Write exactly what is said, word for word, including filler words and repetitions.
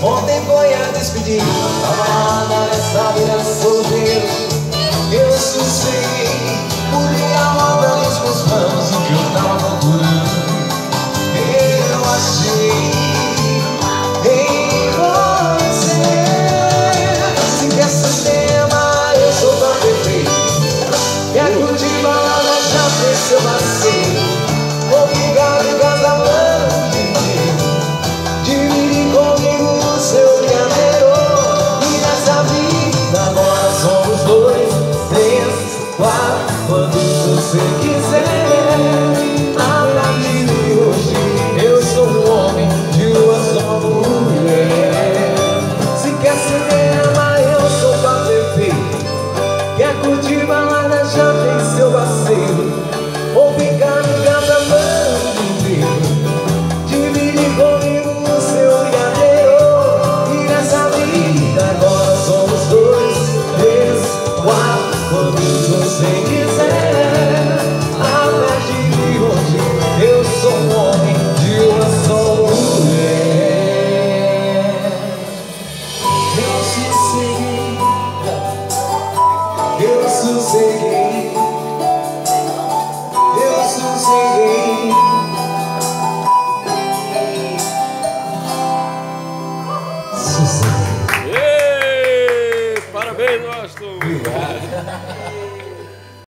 Ontem foi a despedida, tava nada nessa vida solteiro. Eu sosseguei, pulei a roda dos meus planos, o que eu tava procurando eu achei em você. Se quer cinema, eu sou tão perfeito. Quer curtir balada, já fez seu passeio. Obrigado em casamento inteiro. Divide comigo o seu brigadeiro. E nessa vida agora somos dois, três, quatro, quando você quiser. A partir de hoje eu sou um homem de uma só mulher. Se quer cinema, eu sou pra perfeito. Quer curtir balada, já tem seu parceiro. Ou ficar no casamento inteiro. Divide comigo o seu brigadeiro. E nessa vida agora somos dois, três, quatro, quando você quiser. A partir de hoje eu sou um homem de uma só mulher. Eu sosseguei, eu sosseguei, eu sosseguei. Sosseguei. Ei, parabéns, Austin. Obrigado.